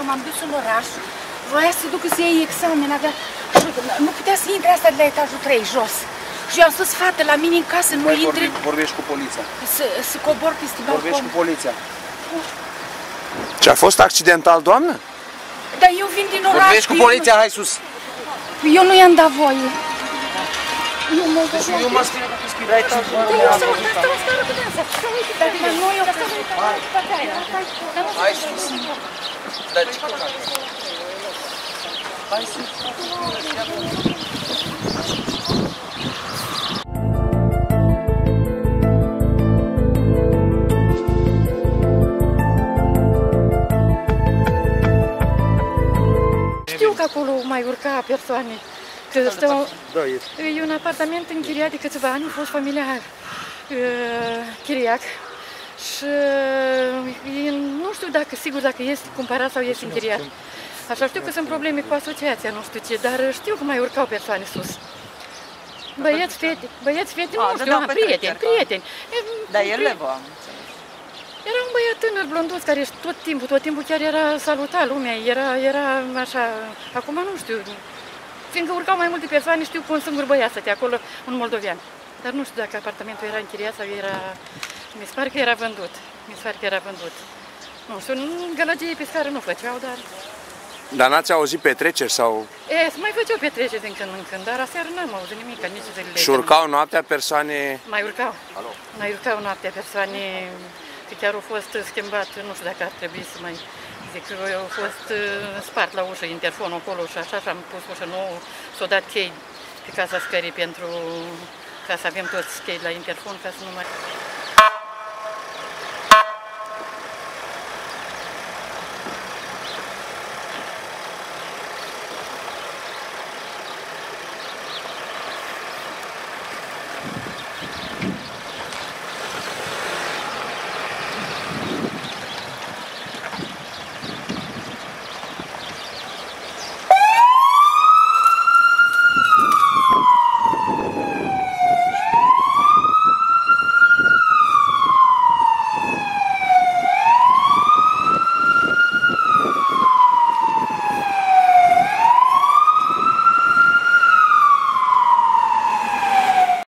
m-am dus în oraș, voia să duc să iei examen, avea... Nu putea să intre asta de la etajul 3, jos. Și eu am spus, fată, la mine în casă nu intri... Vorbești cu poliția. Să cobor peste balcon. Vorbești cu poliția. Ce a fost accidental, doamnă? Dar eu vin din oraș... Vorbești cu poliția, hai sus. Eu nu i-am dat voie. Nu mă deci eu m-am spus că scrie la etajul 1. Hai sus. Dar ce căcat? Hai sus. Știu că acolo mai urca persoane. Că stau... E un apartament închiriat de câțiva ani, a fost familia chiriac. Și nu știu dacă, sigur, dacă este cumpărat sau este închiriat. Așa, știu că sunt probleme cu asociația, nu știu ce, dar știu că mai urcau persoane sus. Băieți, fete, nu știu, prieteni. Dar el le va. Era un băiat tânăr, blonduț, care tot timpul chiar era salutat lumea, era așa, acum nu știu, fiindcă urcau mai multe persoane, știu că un singur băiat stătea acolo, un moldovean. Dar nu știu dacă apartamentul era închiriat sau era, mi se pare că era vândut. Nu știu, gălăgie pe scară nu făceau, dar... Dar n-ați auzit petreceri sau... Se mai făceau petreceri din când în când, dar aseară n-am auzit nimic, nici zilele. Și urcau noaptea persoane... Mai urcau noaptea persoane, că chiar au fost schimbat, nu știu dacă ar trebui să mai zic, au fost spart la ușă interfonul acolo și așa, și am pus ușă nouă, s-au dat chei pe casa scării pentru ca să avem toți chei la interfon, ca să nu mai...